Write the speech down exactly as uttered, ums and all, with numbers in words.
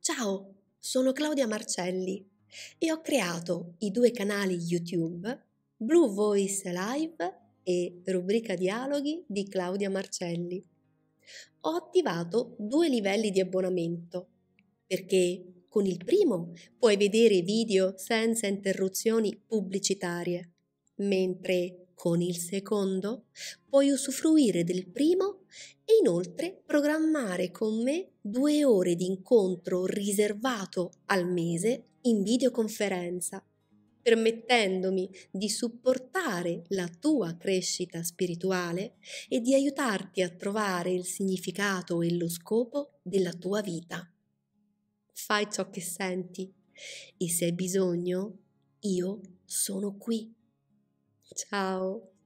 Ciao, sono Claudia Marcelli e ho creato i due canali YouTube Blue Voice Live e Rubrica Dialoghi di Claudia Marcelli. Ho attivato due livelli di abbonamento perché con il primo puoi vedere video senza interruzioni pubblicitarie, mentre con il secondo puoi usufruire del primo e inoltre programmare con me due ore di incontro riservato al mese in videoconferenza, permettendomi di supportare la tua crescita spirituale e di aiutarti a trovare il significato e lo scopo della tua vita. Fai ciò che senti e se hai bisogno, io sono qui. Ciao!